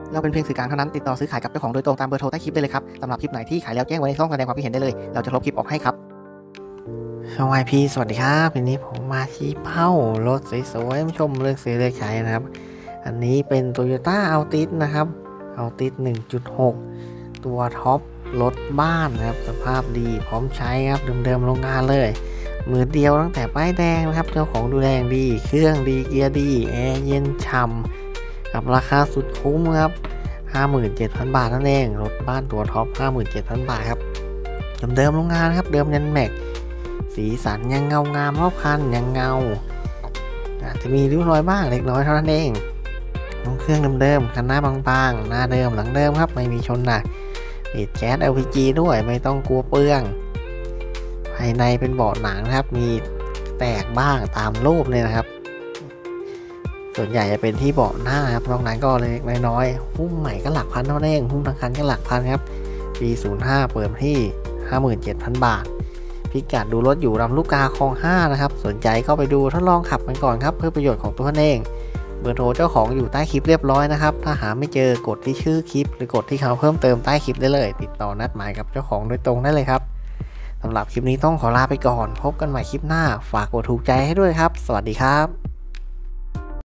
เราเป็นเพียงสื่อกลางเท่านั้นติดต่อซื้อขายกับเจ้าของโดยตรงตามเบอร์โทรใต้คลิปได้เลยครับสำหรับคลิปไหนที่ขายแล้วแจ้งไว้ในช่องแสดงความคิดเห็นได้เลยเราจะลบคลิปออกให้ครับสวัสดีครับวันนี้ผมมาชี้เป้ารถสวยๆมาชมเลือกซื้อเลือกขายนะครับอันนี้เป็น Toyota Altis นะครับ Altis 1.6 ตัวท็อปรถบ้านนะครับสภาพดีพร้อมใช้ครับเดิมๆโรงงานเลยมือเดียวตั้งแต่ป้ายแดงนะครับเจ้าของดูแลดีเครื่องดีเกียร์ดีแอร์เย็นฉ่ำกับราคาสุดคุ้มครับ 57,000 บาทนั่นเองรถบ้านตัวท็อป 57,000 บาทครับเดิมๆโรงงานครับเดิมยันแม็กสีสันยังเงางามรอบคันยังเงาอาจจะมีริ้วรอยบ้างเล็กน้อยเท่านั้นเองเครื่องเดิมๆคันหน้าบางๆหน้าเดิมหลังเดิมครับไม่มีชนหนักติดแก๊ส LPG ด้วยไม่ต้องกลัวเปลืองภายในเป็นเบาะหนังนะครับมีแตกบ้างตามรูปเลยนะครับส่วนใหญ่จะเป็นที่เบาะหน้าครับนอกนั้นก็เล็กน้อยหุ้มใหม่ก็หลักพันเท่านั้นเองหุ้มทั้งคันก็หลักพันครับปี 05 เปิดที่ 57,000 บาทพิกัดดูรถอยู่ลำลูกกาคลอง 5นะครับสนใจก็ไปดูทดลองขับกันก่อนครับเพื่อประโยชน์ของตัวท่านเองเบอร์โทรเจ้าของอยู่ใต้คลิปเรียบร้อยนะครับถ้าหาไม่เจอกดที่ชื่อคลิปหรือกดที่เขาเพิ่มเติมใต้คลิปได้เลยติดต่อนัดหมายกับเจ้าของโดยตรงได้เลยครับสำหรับคลิปนี้ต้องขอลาไปก่อนพบกันใหม่คลิปหน้าฝากกดถูกใจให้ด้วยครับสวัสดีครับ